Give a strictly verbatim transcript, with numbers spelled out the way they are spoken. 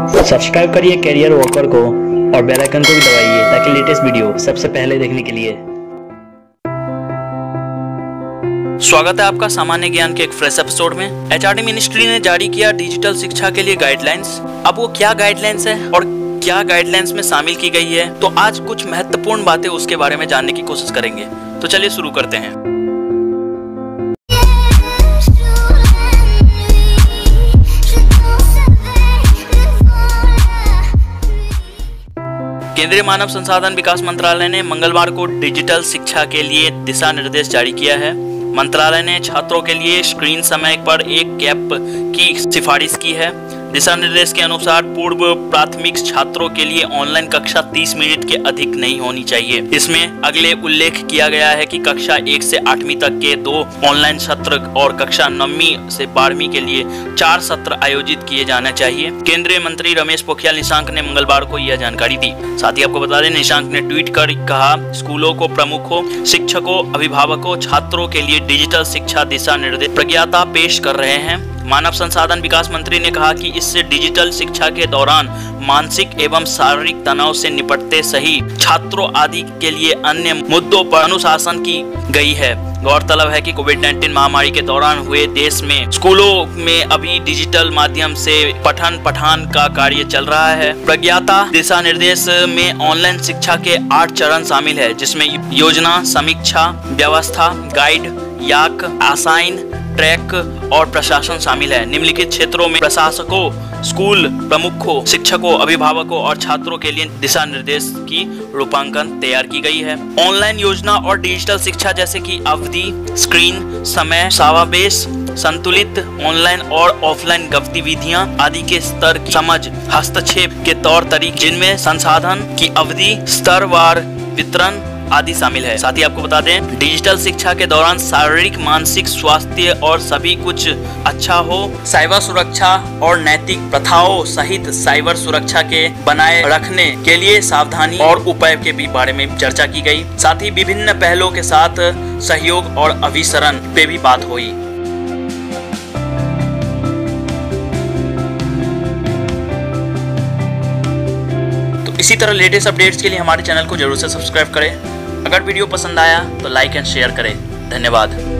Subscribe करिए career walker को और बेल आइकन को भी दबाइए ताकि लेटेस्ट वीडियो सबसे पहले देखने के लिए। स्वागत है आपका सामान्य ज्ञान के एक फ्रेश एपिसोड में। एचआरडी मिनिस्ट्री ने जारी किया डिजिटल शिक्षा के लिए गाइडलाइंस। अब वो क्या गाइडलाइंस है और क्या गाइडलाइंस में शामिल की गई है, तो आज कुछ महत्वपूर्ण बातें उसके बारे में जानने की कोशिश करेंगे। तो चलिए शुरू करते हैं। केंद्रीय मानव संसाधन विकास मंत्रालय ने मंगलवार को डिजिटल शिक्षा के लिए दिशा निर्देश जारी किया है। मंत्रालय ने छात्रों के लिए स्क्रीन समय पर एक कैप की सिफारिश की है। दिशा निर्देश के अनुसार पूर्व प्राथमिक छात्रों के लिए ऑनलाइन कक्षा तीस मिनट के अधिक नहीं होनी चाहिए। इसमें अगले उल्लेख किया गया है कि कक्षा एक से आठवीं तक के दो ऑनलाइन सत्र और कक्षा नौवीं से बारहवीं के लिए चार सत्र आयोजित किए जाने चाहिए। केंद्रीय मंत्री रमेश पोखरियाल निशंक ने मंगलवार को यह जानकारी दी। साथ ही आपको बता दें, निशंक ने ट्वीट कर कहा, स्कूलों को प्रमुखों, शिक्षकों, अभिभावकों, छात्रों के लिए डिजिटल शिक्षा दिशा निर्देश प्रज्ञाता पेश कर रहे हैं। मानव संसाधन विकास मंत्री ने कहा कि इससे डिजिटल शिक्षा के दौरान मानसिक एवं शारीरिक तनाव से निपटते सही छात्रों आदि के लिए अन्य मुद्दों पर अनुशासन की गई है। गौरतलब है कि कोविड नाइन्टीन महामारी के दौरान हुए देश में स्कूलों में अभी डिजिटल माध्यम से पठन पाठन का कार्य चल रहा है। प्रज्ञाता दिशा निर्देश में ऑनलाइन शिक्षा के आठ चरण शामिल है, जिसमें योजना, समीक्षा, व्यवस्था, गाइड, याक, आसाइन, ट्रैक और प्रशासन शामिल है। निम्नलिखित क्षेत्रों में प्रशासकों, स्कूल प्रमुखों, शिक्षकों, अभिभावकों और छात्रों के लिए दिशा निर्देश की रूपांकन तैयार की गई है। ऑनलाइन योजना और डिजिटल शिक्षा जैसे कि अवधि, स्क्रीन समय, समावेश, संतुलित ऑनलाइन और ऑफलाइन गतिविधियां आदि के स्तर की समझ, हस्तक्षेप के तौर तरीके, जिनमें संसाधन की अवधि, स्तरवार वितरण आदि शामिल है। साथ ही आपको बता दें, डिजिटल शिक्षा के दौरान शारीरिक, मानसिक स्वास्थ्य और सभी कुछ अच्छा हो। साइबर सुरक्षा और नैतिक प्रथाओं सहित साइबर सुरक्षा के बनाए रखने के लिए सावधानी और उपाय के भी बारे में चर्चा की गई। साथ ही विभिन्न पहलों के साथ सहयोग और अभिसरण पे भी बात हुई। इसी तरह लेटेस्ट अपडेट्स के लिए हमारे चैनल को जरूर से सब्सक्राइब करें। अगर वीडियो पसंद आया तो लाइक एंड शेयर करें। धन्यवाद।